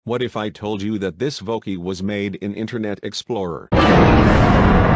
What if I told you that this Voki was made in Internet Explorer?